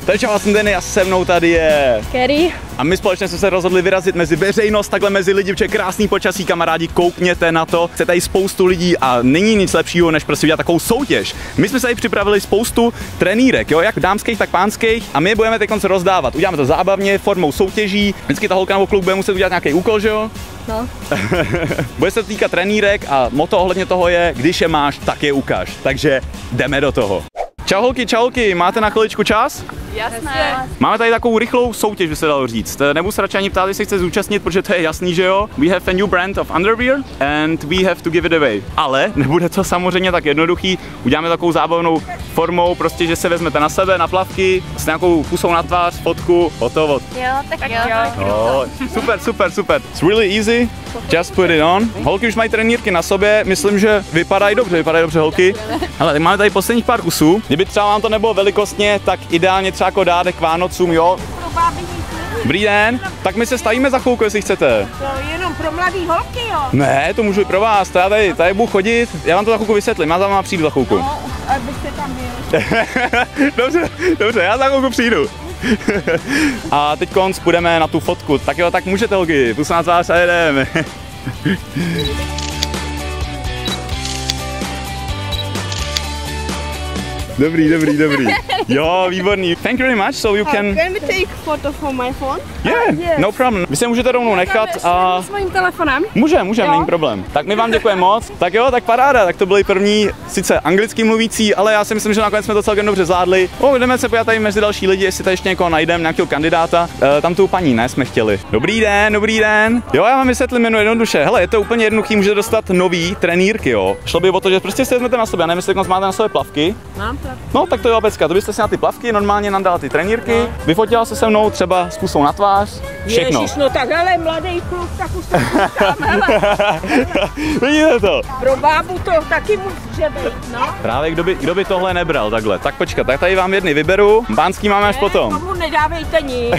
Takže já jsem Denny a se mnou tady je Kerry. A my společně jsme se rozhodli vyrazit mezi veřejnost, takhle mezi lidi, protože krásný počasí, kamarádi, koukněte na to. Chce tady spoustu lidí a není nic lepšího, než prostě udělat takovou soutěž. My jsme se tady připravili spoustu trenýrek, jo, jak dámských, tak pánských, a my je budeme teď rozdávat. Uděláme to zábavně, formou soutěží. Vždycky ta holka nebo kluk bude muset udělat nějaký úkol, že jo? No. Bude se týkat trenýrek a motto ohledně toho je, když je máš, tak je ukaž. Takže jdeme do toho. Čau holky, máte na chviličku čas? Jasné. Máme tady takovou rychlou soutěž, by se dalo říct. Nebudu se radši ani ptát, jestli chce zúčastnit, protože to je jasný, že jo? We have a new brand of underwear and we have to give it away. Ale nebude to samozřejmě tak jednoduchý. Uděláme takovou zábavnou formou, prostě, že se vezmete na sebe, na plavky, s nějakou pusou na tvář, fotku, hotovo. Jo, tak jo. Super. It's really easy. Just put it on. Holky už mají trenýrky na sobě, myslím, že vypadají dobře holky. Hele, tak máme tady posledních pár kusů. Kdyby třeba vám to nebylo velikostně, tak ideálně třeba jako dáte k Vánocům, jo? Dobrý den, tak my se stavíme za chvilku, jestli chcete. To je jenom pro mladý holky, jo? Ne, to můžu i pro vás, to já tady budu chodit, já vám to za chvilku vysvětlím, já za váma přijdu za chvilku. No, abyste tam byl. Dobře, já za chvilku přijdu. A teď půjdeme na tu fotku, tak jo, tak můžete holky, pusu na tvář a jedeme. Dobrý. Jo, výborný. Thank you very much, so you can... Can we take photo from my phone? Yeah, no problem. Vy se můžete rovnou nechat a... S mojím telefonem? Můžeme, není problém. Tak my vám děkujeme moc. Tak jo, tak paráda, tak to byli první, sice anglicky mluvící, ale já si myslím, že nakonec jsme to celkem dobře zvládli. Jdeme se pojat tady mezi další lidi, jestli tady ještě někoho najdeme, nějakého kandidáta. Tam tu paní, ne, jsme chtěli. Dobrý den. Jo, já vám vysvětlím jenom jednoduše. Hele, je to úplně jednoduchý, můžete dostat nový trenýrky, jo. Šlo by o to, že prostě si vezmete na sebe, nevím, jestli máte na sobě plavky. Mám plavky. No, tak to je pecka, to byste si na ty plavky normálně nandala ty trenýrky, vyfotila se mnou třeba s pusou na tvář, všechno. Ježiš, no tak hele, mladý kluk, tak už se potkám, hele. Vidíte to? Pro bábu to taky může být, no. Právě kdo by tohle nebral takhle. Tak počkat, tak tady vám jedny vyberu, pánský máme až potom. Tomu nedávejte nic.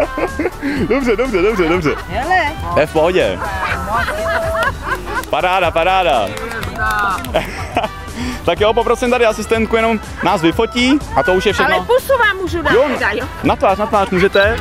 Dobře. Hele. Je v pohodě. Paráda. Tak jo, poprosím tady asistentku, jenom nás vyfotí a to už je všechno. Ale pusu vám můžu dát, jo, jo? Na tvář můžete.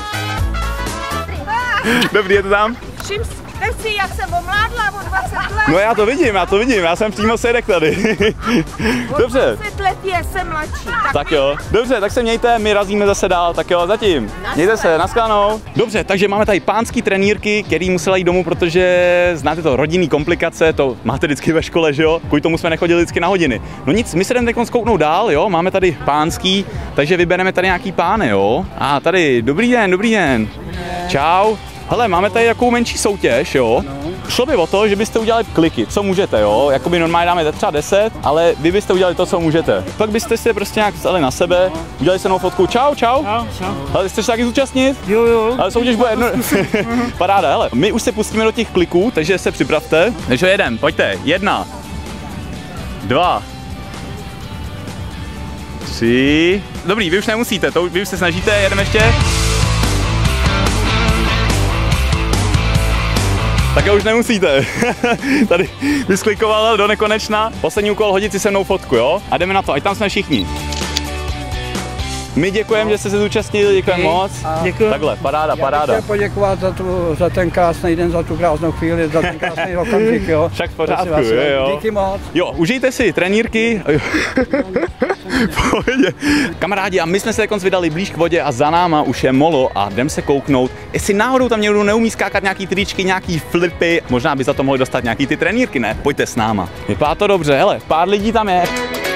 Dobrý, je to tam? Všim si, jak jsem omládla o 20 let. No já to vidím, já jsem přímo svědek tady. Dobře. 20 let jsem mladší. Tak jo, dobře, tak se mějte, my razíme zase dál, tak jo, zatím. Mějte se, naschledanou. Dobře, takže máme tady pánský trenýrky, který musela jít domů, protože znáte to, rodinný komplikace, to máte vždycky ve škole, že jo? Kvůli tomu jsme nechodili vždycky na hodiny. No nic, my se jdeme teď zkouknout dál, jo? Máme tady pánský, takže vybereme tady nějaký pány, jo? A tady, dobrý den. Čau. Hele, máme tady takovou menší soutěž, jo? Šlo by o to, že byste udělali kliky, co můžete, jo? Jakoby normálně dáme třeba 10, ale vy byste udělali to, co můžete. Pak byste si prostě nějak vzali na sebe, udělali se mnou fotku. Čau. Ale chceš se taky zúčastnit? Jo. Ale soutěž bude jedno... Paráda, hele. My už se pustíme do těch kliků, takže se připravte. Takže jedem, pojďte. 1, 2, 3. Dobrý, vy už nemusíte, vy už se snažíte, jedeme ještě. Tak už nemusíte. Tady vysklikoval do nekonečna. Poslední úkol, hodit si se mnou fotku, jo? A jdeme na to, ať tam jsme všichni. My děkujeme, že jste se zúčastnili, děkujeme moc. Děkuji. Takhle, paráda. Já bych chtěl poděkovat za ten krásný den, za tu krásnou chvíli, za ten krásný okamžik, jo. Však v pořádku, jo. Díky moc. Jo, užijte si trenýrky. Kamarádi, a my jsme se dokonce vydali blíž k vodě a za náma už je molo a jdem se kouknout, jestli náhodou tam někdo neumí skákat nějaký tričky, nějaký flipy, možná by za to mohli dostat nějaký ty trenýrky, ne? Pojďte s náma. Vypadá to dobře, hele, pár lidí tam je.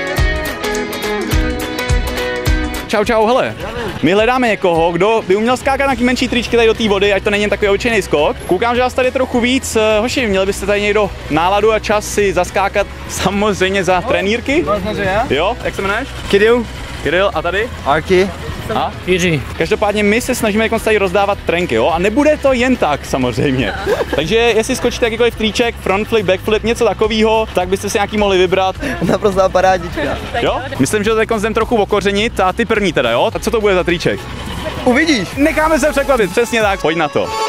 Čau, hele. My hledáme někoho, kdo by uměl skákat nějaký menší tričky tady do té vody, ať to není jen takový obyčejný skok. Koukám, že vás tady je trochu víc. Hoši, měli byste tady někdo náladu a čas si zaskákat samozřejmě za trenýrky? Jo, jak se jmenuješ? Kiril, a tady? Arky. A? Jiří. Každopádně my se snažíme tady rozdávat trenky, jo? A nebude to jen tak samozřejmě. Takže jestli skočíte jakýkoliv triček, frontflip, backflip, něco takového, tak byste si nějaký mohli vybrat. Naprostá parádička. Jo? Myslím, že to teď jdem trochu okořenit a ty první teda, jo? Tak co to bude za triček? Uvidíš. Necháme se překvapit, přesně tak, pojď na to.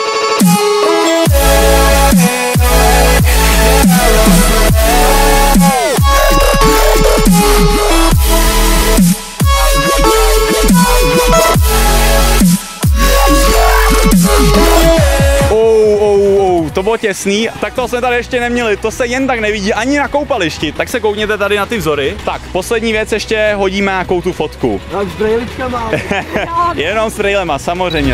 bylo těsný, tak to jsme tady ještě neměli, to se jen tak nevidí ani na koupališti, tak se koukněte tady na ty vzory. Tak, poslední věc ještě hodíme nějakou tu fotku. Tak s brejličkama. Jenom s brejlema, samozřejmě.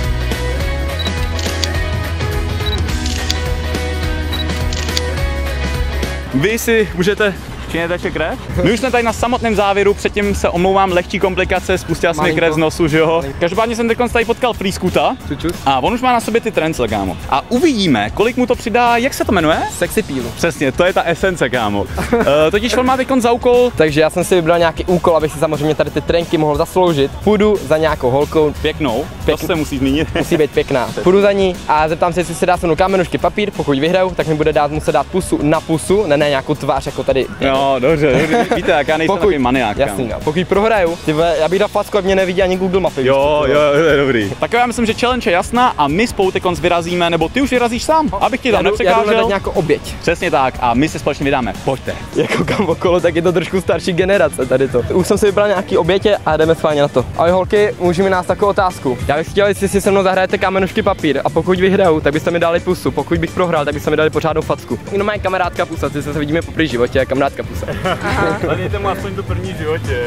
Vy si můžete přinést krev? My už jsme tady na samotném závěru, předtím se omlouvám, lehčí komplikace, spustila se mi krev z nosu, že jo? Každopádně jsem teď tady potkal Freescoota a on už má na sobě ty trencle, kámo. A uvidíme, kolik mu to přidá, jak se to jmenuje? Sexy pílu. Přesně, to je ta esence, kámo. Totiž on má teď za úkol. Takže já jsem si vybral nějaký úkol, abych si samozřejmě tady ty trenky mohl zasloužit. Půjdu za nějakou holkou. Pěknou, to se musí zmínit. Musí být pěkná. Půjdu za ní a zeptám se, jestli se dá se mnou kámenušky papír. Pokud vyhraju, tak mi bude muset dát pusu na pusu, ne nějakou tvář jako tady. No, dobře, víte, jak já nejsem takový maniák. Jasný, no. Pokud prohraju, já bych dal facku, a mě nevidí ani Google mapy. Jo, to je dobrý. Tak já myslím, že challenge je jasná a my spolu teď vyrazíme, nebo ty už vyrazíš sám, abych ti tam nepřekážel. Já jdu nějakou oběť. Přesně tak a my se společně vydáme. Pojďte. Jako kam okolo, tak je to trošku starší generace tady to. Už jsem si vybral nějaký obětě a jdeme schválně na to. Ahoj holky, můžeme nás takovou otázku. Já bych chtěl, jestli si se mnou zahrajete kámenušky papír a pokud vyhraju, tak byste mi dali pusu. Pokud bych prohrál, tak byste mi dali pořádnou facku. Jenom má kamarádka pusa, ty se vidíme po životě, kamarádka pusa. Dejte mu aspoň to první v životě.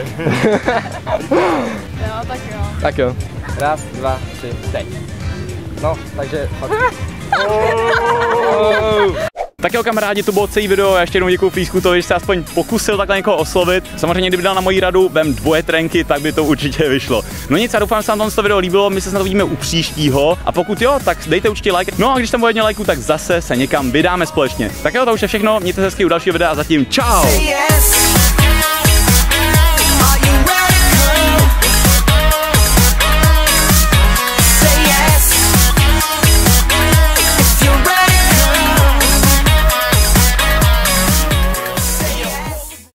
Jo, tak jo. Tak jo. Raz, dva, tři, teď. No, takže Tak jo, kamarádi, to bylo celý video, já ještě jednou děkuju Freescootovi, že se aspoň pokusil takhle někoho oslovit. Samozřejmě, kdyby dal na moji radu, vem 2 trenky, tak by to určitě vyšlo. No nic, já doufám, že se vám to video líbilo, my se snad uvidíme u příštího a pokud jo, tak dejte určitě like. No a když tam bude hodně lajků, tak zase se někam vydáme společně. Tak jo, to už je všechno, mějte se hezky u dalšího videa a zatím čau!